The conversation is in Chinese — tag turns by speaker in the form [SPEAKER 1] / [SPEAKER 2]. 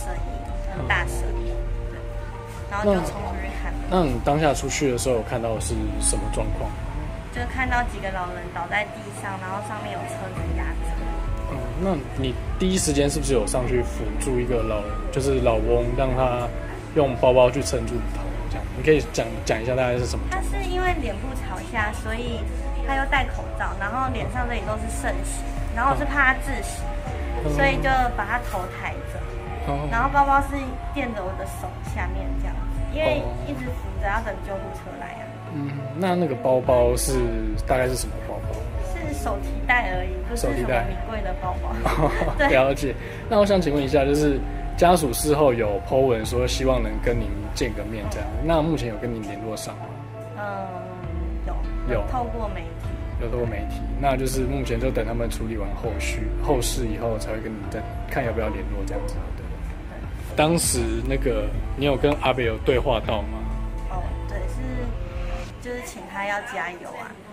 [SPEAKER 1] 声音，很大声，对，然后就冲出去看。
[SPEAKER 2] 那你当下出去的时候，有看到是什么状况？
[SPEAKER 1] 就看到几个老人倒在地上，然后上面有车子压着。
[SPEAKER 2] 那你第一时间是不是有上去辅助一个就是老翁，让他用包包去撑住头？这样，你可以讲一下大概是什么？
[SPEAKER 1] 他是因为脸部朝下，所以他又戴口罩，然后脸上这里都是渗血，然后我是怕他窒息，所以就把他头抬着，然后包包是垫着我的手下面这样子，因为一直扶着要等救护车来啊。
[SPEAKER 2] 那个包包是大概是什么包包？
[SPEAKER 1] 是手提袋而已，不是什么名贵的包包。对，
[SPEAKER 2] 了解。那我想请问一下，就是家属事后有 po 文说希望能跟您见个面这样，那目前有跟您联络上吗？有
[SPEAKER 1] 透过媒体。
[SPEAKER 2] 有透过媒体，那就是目前就等他们处理完后事以后，才会跟你再看要不要联络这样子。对。当时那个你有跟阿北有对话到吗？
[SPEAKER 1] 对，就是请他要加油啊。